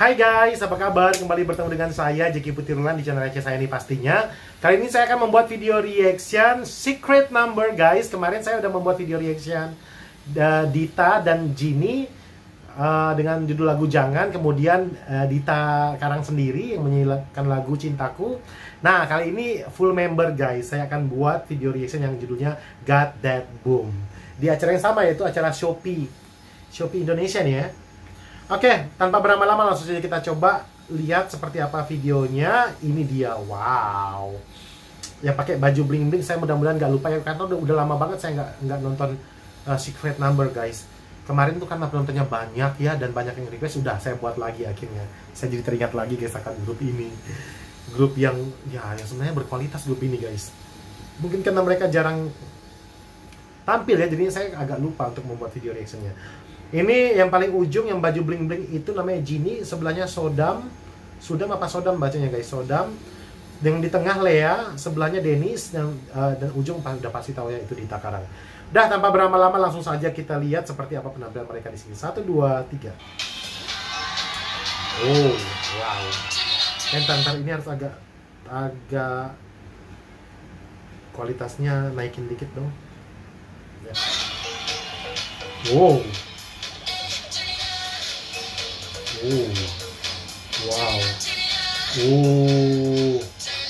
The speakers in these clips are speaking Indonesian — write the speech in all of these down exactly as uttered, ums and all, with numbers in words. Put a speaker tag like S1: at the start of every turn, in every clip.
S1: Hai guys, apa kabar? Kembali bertemu dengan saya Jeki Putirulan di channel receh saya ini pastinya. Kali ini saya akan membuat video reaction Secret Number guys. Kemarin saya udah membuat video reaction uh, Dita dan Genie uh, dengan judul lagu Jangan. Kemudian uh, Dita Karang sendiri yang menyanyikan lagu Cintaku. Nah, kali ini full member guys. Saya akan buat video reaction yang judulnya Got That Boom. Di acara yang sama, yaitu acara Shopee Shopee Indonesia nih ya. Oke, tanpa berlama-lama langsung saja kita coba lihat seperti apa videonya. Ini dia, wow. Ya pakai baju bling-bling, saya mudah-mudahan nggak lupa ya, karena udah, udah lama banget saya nggak nggak nonton uh, Secret Number guys. Kemarin tuh karena penontonnya banyak ya, dan banyak yang request, udah saya buat lagi akhirnya. Saya jadi teringat lagi guys akan grup ini. Grup yang, ya yang sebenarnya berkualitas grup ini guys. Mungkin karena mereka jarang tampil ya, jadinya saya agak lupa untuk membuat video reactionnya. Ini yang paling ujung yang baju bling-bling itu namanya Genie, sebelahnya Sodam. Sodam apa Sodam bacanya guys? Sodam. Yang di tengah Lea, sebelahnya Dennis, dan, uh, dan ujung udah pasti tahu ya itu Dita Karang. Udah, tanpa berlama-lama langsung saja kita lihat seperti apa penampilan mereka di sini. Satu, dua, tiga. Oh, wow. Entar ini harus agak agak kualitasnya naikin dikit dong. Ya. Wow. Oh, wow. Oh,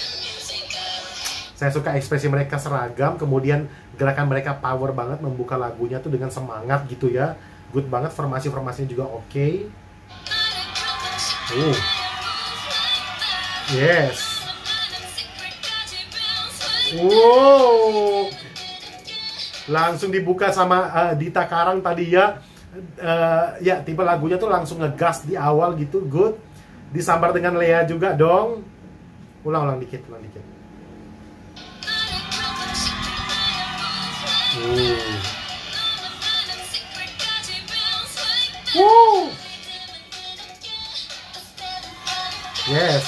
S1: saya suka ekspresi mereka seragam, kemudian gerakan mereka power banget, membuka lagunya tuh dengan semangat gitu ya. Good banget, formasi-formasinya juga oke. Okay. Oh, yes. Wow, langsung dibuka sama uh, Dita Karang tadi ya. Uh, ya tipe lagunya tuh langsung ngegas di awal gitu, good. Disambar dengan Lea juga dong. Ulang-ulang dikit, ulang dikit. Uh. Woo. Yes.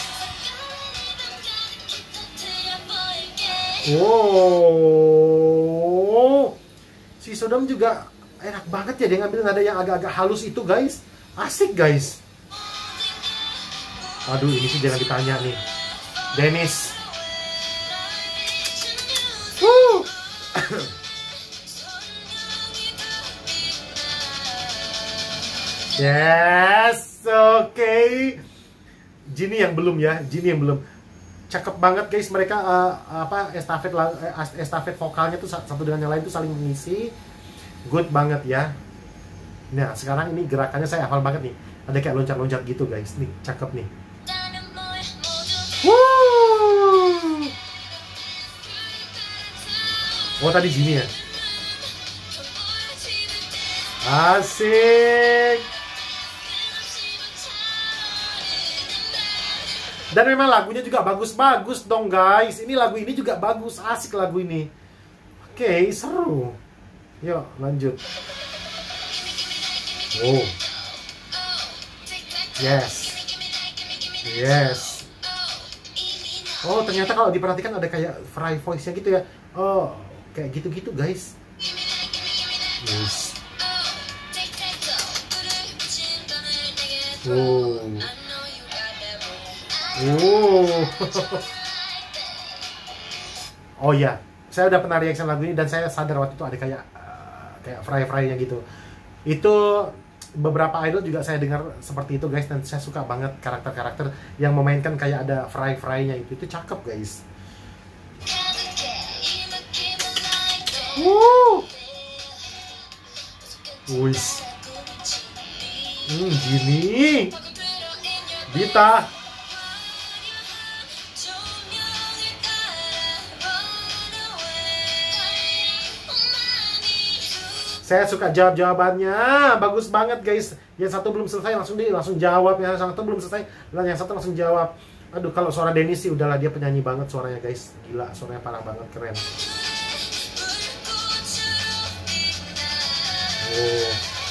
S1: Wow. Si Sodam juga enak banget ya, dia ngambil nada yang agak-agak halus itu guys. Asik guys. Aduh, ini sih jangan ditanya nih. Dennis. Woo. Yes, oke. Okay. Genie yang belum ya, Genie yang belum. Cakep banget guys mereka, uh, apa estafet estafet vokalnya tuh satu dengan yang lain tuh saling mengisi. Good banget ya. Nah, sekarang ini gerakannya saya hafal banget nih. Ada kayak loncat-loncat gitu guys. Nih, cakep nih. Woo! Oh, tadi Genie ya. Asik. Dan memang lagunya juga bagus-bagus dong guys. Ini lagu ini juga bagus, asik lagu ini. Oke, okay, seru. Yuk, lanjut. Oh. Yes. Yes. Oh, ternyata kalau diperhatikan ada kayak fry voice-nya gitu ya. Oh, kayak gitu-gitu guys. Yes. Oh. Oh. Oh ya, saya udah pernah reaction lagu ini dan saya sadar waktu itu ada kayak uh, kayak fry-fry-nya gitu. Itu beberapa idol juga saya dengar seperti itu guys, dan saya suka banget karakter-karakter yang memainkan kayak ada fry-fry-nya itu. Itu cakep guys. Woo. Wis. Hmm, Gini. Dita. Saya suka jawab-jawabannya, bagus banget guys. Yang satu belum selesai langsung dia langsung jawab, yang satu belum selesai, yang satu langsung jawab. Aduh, kalau suara Dennis sih udahlah, dia penyanyi banget suaranya guys. Gila, suaranya parah banget, keren. Oh.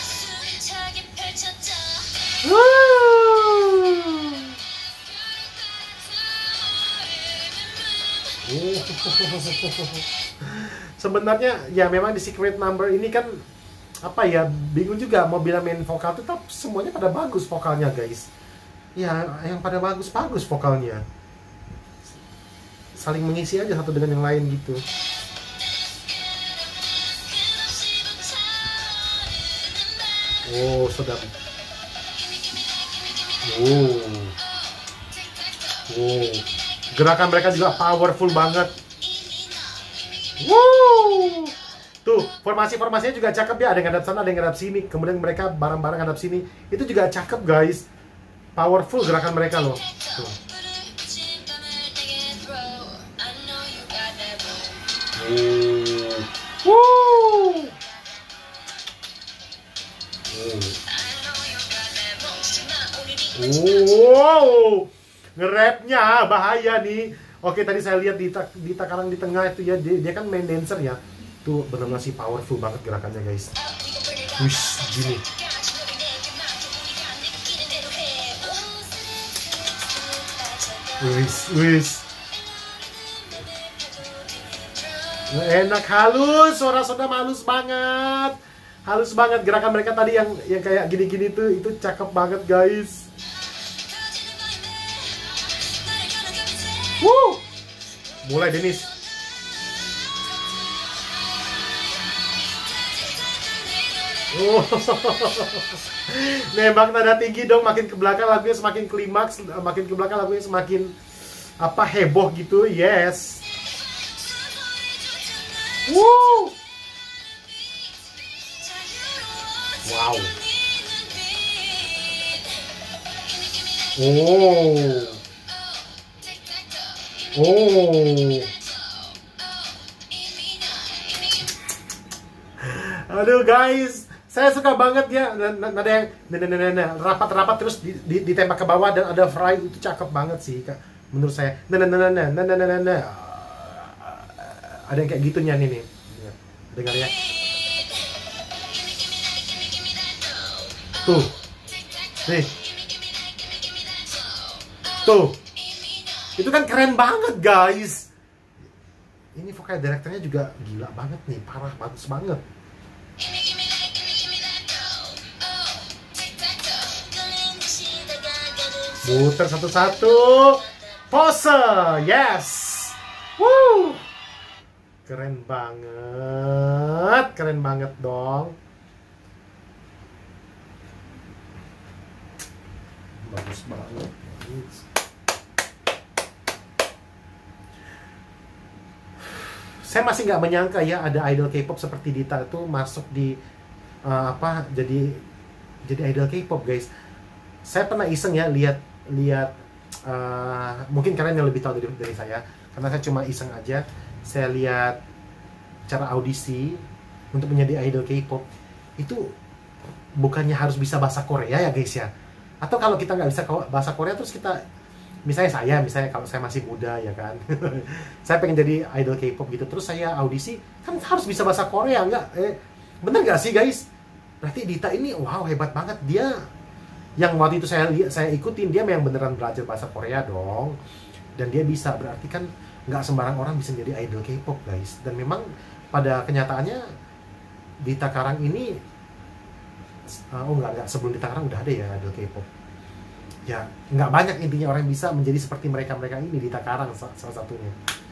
S1: Sebenarnya ya memang di Secret Number ini kan apa ya, bingung juga mau bilang main vokal, tetap semuanya pada bagus vokalnya guys. ya yang pada bagus-bagus vokalnya, saling mengisi aja satu dengan yang lain gitu. Oh, sedap. Oh. Oh. Gerakan mereka juga powerful banget. Wow. Tuh, formasi-formasinya juga cakep ya. Ada yang ngadap sana, ada yang ngadap sini. Kemudian mereka bareng-bareng ngadap sini. Itu juga cakep, guys. Powerful gerakan mereka loh. Tuh. Oh. Wow. Wow, nge-rapnya bahaya nih. Oke, tadi saya lihat di di Takarang di tengah itu ya, dia, dia kan main dancer ya. Tuh benar-benar sih powerful banget gerakannya, guys. Wish, gini. Wish, wish. Enak, halus, suara sudah halus banget. Halus banget gerakan mereka tadi yang yang kayak gini-gini tuh, itu cakep banget, guys. Woo! Mulai Denis. Oh. Nembak nada tinggi dong, makin ke belakang lagunya semakin klimaks, makin ke belakang lagunya semakin apa heboh gitu. Yes. Woo! Wow. Oh. Oh. Aduh guys, saya suka banget ya. Nada yang rapat-rapat terus ditembak ke bawah dan ada fry, itu cakep banget sih menurut saya. Ada yang kayak gitunya nih nih. Dengar ya. Tuh. Nih. Tuh. Itu kan keren banget, guys. Ini vokal direkturnya juga gila banget nih, parah, bagus banget. Muter satu-satu. Pose, yes. Woo. Keren banget, keren banget dong. Bagus banget. Saya masih nggak menyangka ya ada idol K-pop seperti Dita itu masuk di uh, apa jadi jadi idol K-pop, guys. Saya pernah iseng ya lihat lihat uh, mungkin kalian yang lebih tahu dari, dari saya, karena saya cuma iseng aja. Saya lihat cara audisi untuk menjadi idol K-pop itu bukannya harus bisa bahasa Korea ya, guys ya. Atau kalau kita nggak bisa bahasa Korea terus kita, misalnya saya, misalnya kalau saya masih muda ya kan, saya pengen jadi idol K-pop gitu, terus saya audisi, kan harus bisa bahasa Korea, nggak? Eh, bener nggak sih, guys? Berarti Dita ini, wow, hebat banget. Dia, yang waktu itu saya lihat, saya ikutin, dia memang beneran belajar bahasa Korea dong. Dan dia bisa, berarti kan nggak sembarang orang bisa jadi idol K-pop, guys. Dan memang pada kenyataannya, Dita Karang ini, oh nggak, nggak, sebelum Dita Karang udah ada ya idol K-pop. Ya, nggak banyak intinya orang yang bisa menjadi seperti mereka-mereka ini. Dita Karang salah satunya.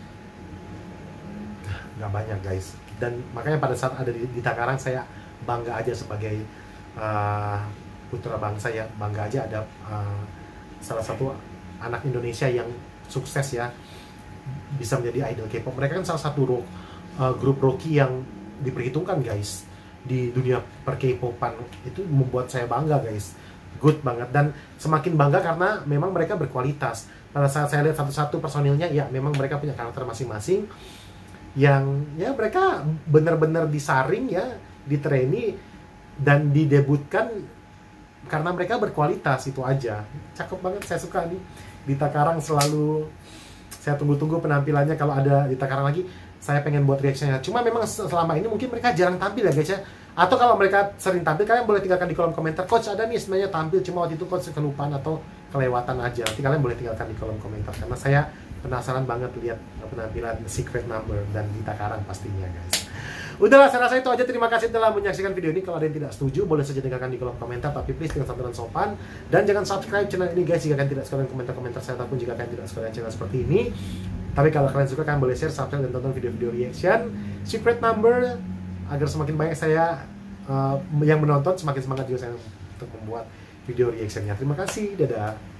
S1: Nggak banyak, guys. Dan makanya pada saat ada di Dita Karang, saya bangga aja sebagai uh, putra bangsa ya. Bangga aja ada uh, salah satu anak Indonesia yang sukses ya, bisa menjadi idol K-pop. Mereka kan salah satu rock, uh, grup rocky yang diperhitungkan, guys, di dunia per K-popan. Itu membuat saya bangga, guys. Good banget, dan semakin bangga karena memang mereka berkualitas. Pada saat saya lihat satu-satu personilnya, ya memang mereka punya karakter masing-masing yang ya mereka benar-benar disaring ya, ditraini dan didebutkan karena mereka berkualitas, itu aja. Cakep banget, saya suka nih. Dita Karang selalu saya tunggu-tunggu penampilannya. Kalau ada Dita Karang lagi, saya pengen buat reaksinya. Cuma memang selama ini mungkin mereka jarang tampil ya, guys ya. Atau kalau mereka sering tampil, kalian boleh tinggalkan di kolom komentar, Coach ada nih sebenarnya tampil, cuma waktu itu Coach kelupaan atau kelewatan aja. Nanti kalian boleh tinggalkan di kolom komentar, karena saya penasaran banget lihat penampilan Secret Number dan Dita Karang pastinya, guys. Udahlah, saya rasa itu aja. Terima kasih telah menyaksikan video ini. Kalau ada yang tidak setuju, boleh saja tinggalkan di kolom komentar. Tapi please dengan santunan sopan. Dan jangan subscribe channel ini guys, jika kalian tidak suka dengan komentar-komentar saya, ataupun jika kalian tidak suka dengan channel seperti ini. Tapi kalau kalian suka, kalian boleh share, subscribe, dan tonton video-video reaction Secret Number, agar semakin banyak saya uh, yang menonton, semakin semangat juga saya untuk membuat video reactionnya. Terima kasih, dadah.